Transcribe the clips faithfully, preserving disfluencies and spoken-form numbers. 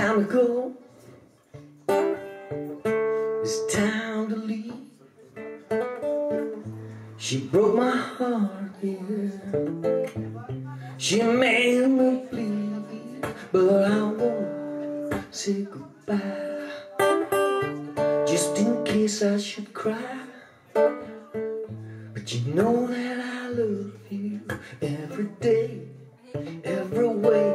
time to go. It's time to leave. She broke my heart, yeah. She made me bleed, but I won't say goodbye, just in case I should cry. But you know that I love you every day, every way.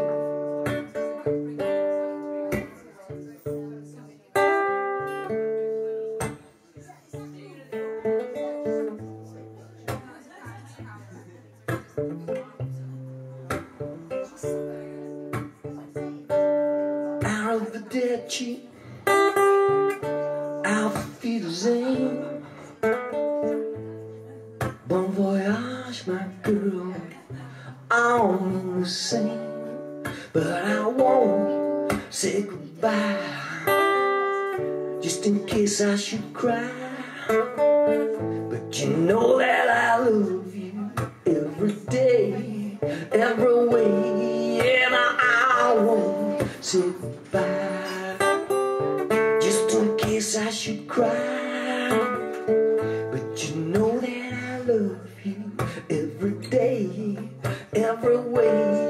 Out of the dead cheek, out of Wiedersehen. Bon voyage, my girl, I'm the same. But I won't say goodbye, just in case I should cry. But you know that I love you every day, every way. And I won't say goodbye, just in case I should cry. But you know that I love you every day, every way.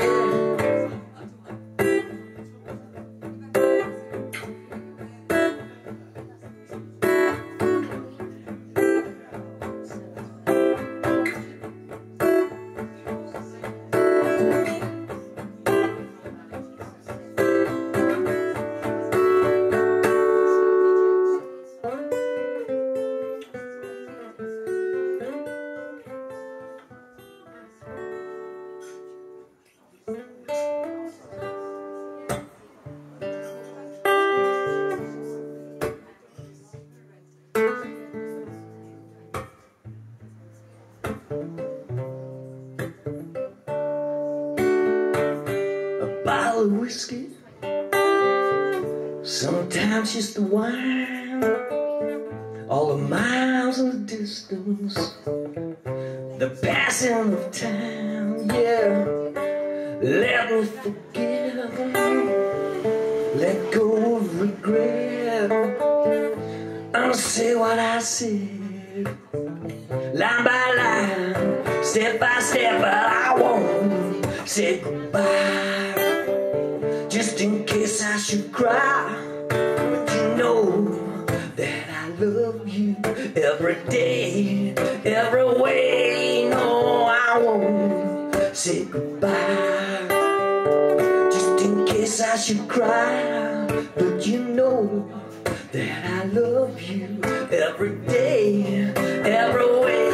A bottle of whiskey, sometimes just the wine. All the miles in the distance, the passing of time, yeah. Let me forgive, let go of regret, and say what I said, line by line, step by step. But I won't say goodbye, just in case I should cry. But you know that I love you every day, every way. No, I won't say goodbye, just in case I should cry. But you know that I love you every day, every way.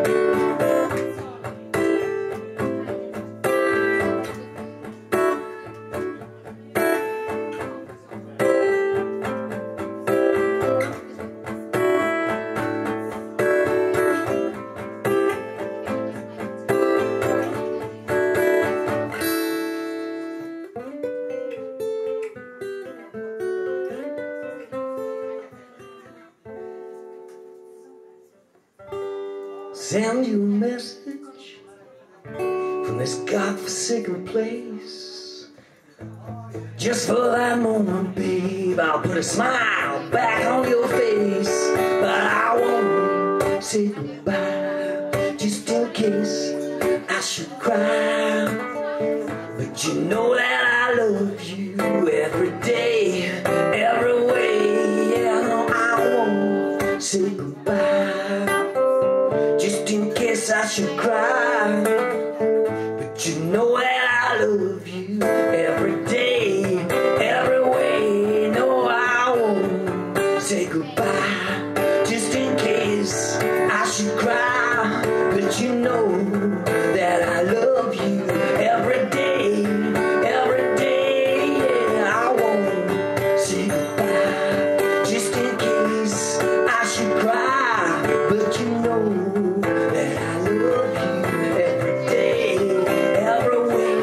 Send you a message from this godforsaken place. Just for that moment, babe, I'll put a smile back on your face. But I won't say goodbye, just in case I should cry. But you know that I love you every day, every way. Yeah, no, I won't say goodbye, just in case I should cry. But you know that I love you every day, every way. No, I won't say goodbye, just in case I should cry. But you know that I love you every day, every day. Yeah, I won't say goodbye, just in case I should cry. But you know that I love you every day, every way.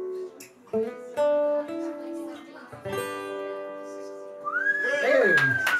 Hey.